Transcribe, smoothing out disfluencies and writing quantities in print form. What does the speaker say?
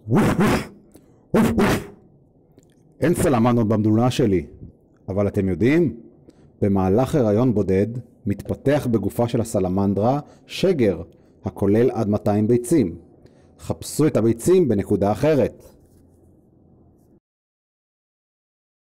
אין סלמנדרות במדונה שלי, אבל אתם יודעים? במהלך הריון בודד מתפתח בגופה של הסלמנדרה שגר, הכולל עד 200 ביצים. חפשו את הביצים בנקודה אחרת.